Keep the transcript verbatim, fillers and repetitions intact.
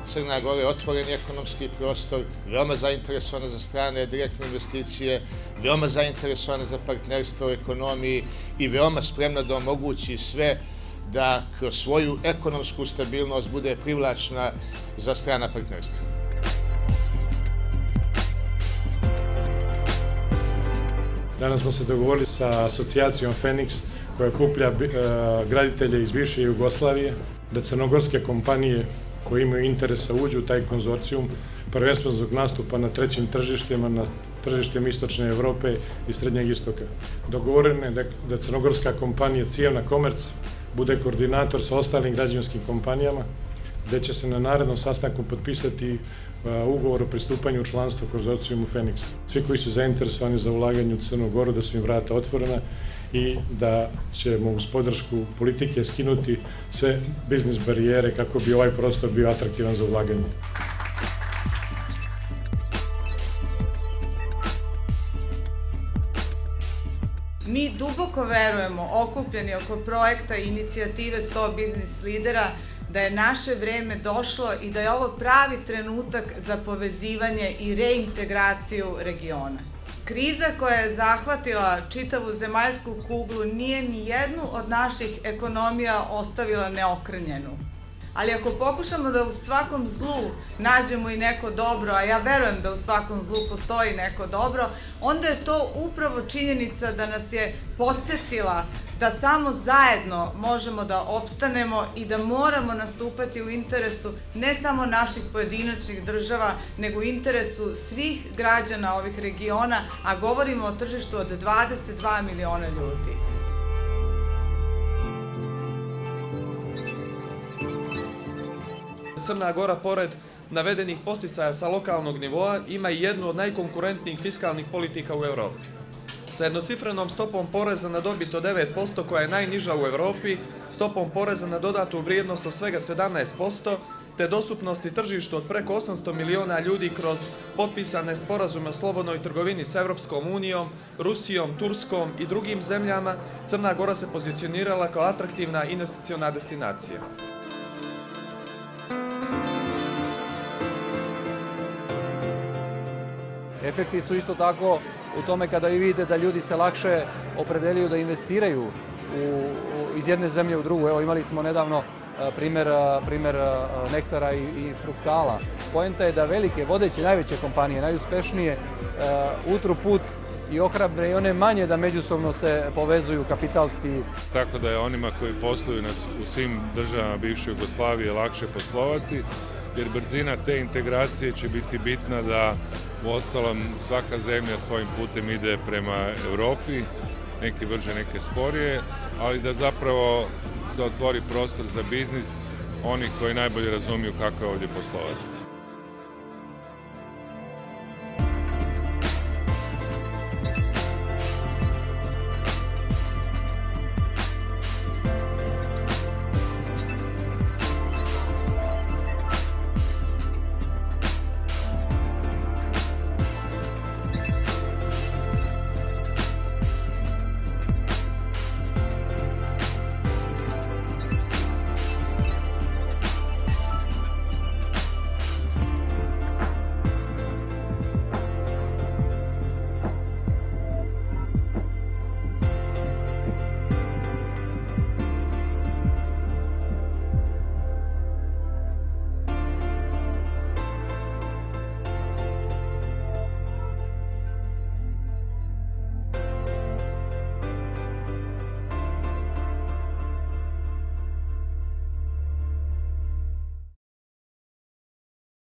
Crna Gora je otvoreni ekonomski prostor, veoma zainteresovana za strane direktne investicije, veoma zainteresovana za partnerstvo u ekonomiji i veoma spremna da omogući sve da kroz svoju ekonomsku stabilnost bude privlačna za strana partnerstva. Danas smo se dogovorili sa asocijacijom Feniks koja okuplja graditelje iz bivše Jugoslavije, da crnogorske kompanije koje imaju interesa uđu u taj konzorcijum, prvenstveno zbog nastupa na trećim tržištima, na tržištima Istočne Evrope i Srednjeg istoka. Dogovoreno je da crnogorska kompanija Cijevna Komerc bude koordinator sa ostalim građevinskim kompanijama, gde će se na narednom sastanku potpisati ugovor o pristupanju u članstvo konzorcijumu Feniks. Svi koji su zainteresovani za ulaganje u Crnu Goru, da su im vrata otvorena i da ćemo uz podršku politike skinuti sve biznis barijere kako bi ovaj prostor bio atraktivan za ulaganje. Mi duboko verujemo, okupljeni oko projekta i inicijative sto biznis lidera, da je naše vreme došlo i da je ovo pravi trenutak za povezivanje i reintegraciju regiona. Kriza koja je zahvatila čitavu zemaljsku kuglu nije ni jednu od naših ekonomija ostavila neokrnjenu. Ali ako pokušamo da u svakom zlu nađemo i neko dobro, a ja verujem da u svakom zlu postoji neko dobro, onda je to upravo činjenica da nas je podsjetila da samo zajedno možemo da opstanemo i da moramo nastupati u interesu ne samo naših pojedinačnih država, nego u interesu svih građana ovih regiona, a govorimo o tržištu od dvadeset dva miliona ljudi. Crna Gora, pored navedenih podsticaja sa lokalnog nivoa, ima i jednu od najkonkurentnijih fiskalnih politika u Evropi. Sa jednocifrenom stopom poreza na dobit od devet posto, koja je najniža u Evropi, stopom poreza na dodatu vrijednost od svega sedamnaest posto, te dostupnosti tržištu od preko osamsto miliona ljudi kroz potpisane sporazume o slobodnoj trgovini s Evropskom unijom, Rusijom, Turskom i drugim zemljama, Crna Gora se pozicionirala kao atraktivna investiciona destinacija. Efekti su isto tako u tome kada vi vidite da ljudi se lakše opredeljuju da investiraju u, u, iz jedne zemlje u drugu. Evo, imali smo nedavno primer, primer Nektara i, i Fruktala. Poenta je da velike, vodeće, najveće kompanije, najuspešnije, utru put i ohrabre i one manje da međusobno se povezuju kapitalski. Tako da je onima koji posluju u svim državama bivše Jugoslavije lakše poslovati, jer brzina te integracije će biti bitna da uostalom svaka zemlja svojim putem ide prema Evropi, neke brže, neke sporije, ali da zapravo se otvori prostor za biznis onih koji najbolje razumiju kako je ovdje poslovati.